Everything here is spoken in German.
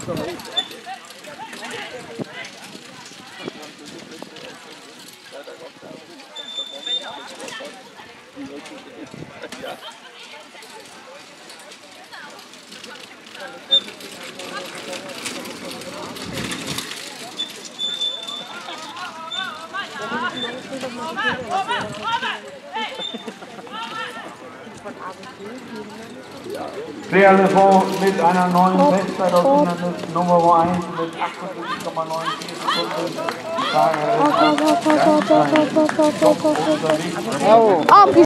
Real Fond mit einer neuen Bestzeit aus Hindernis Nummer 1 mit 48,94 Sekunden.